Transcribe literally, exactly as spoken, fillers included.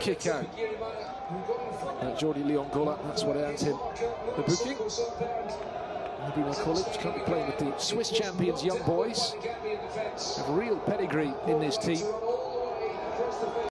kick out. Uh, Jordi Leongola, that's what earned him the booking. Maybe my colleagues currently playing with the Swiss champions young boys. Have real pedigree in this team.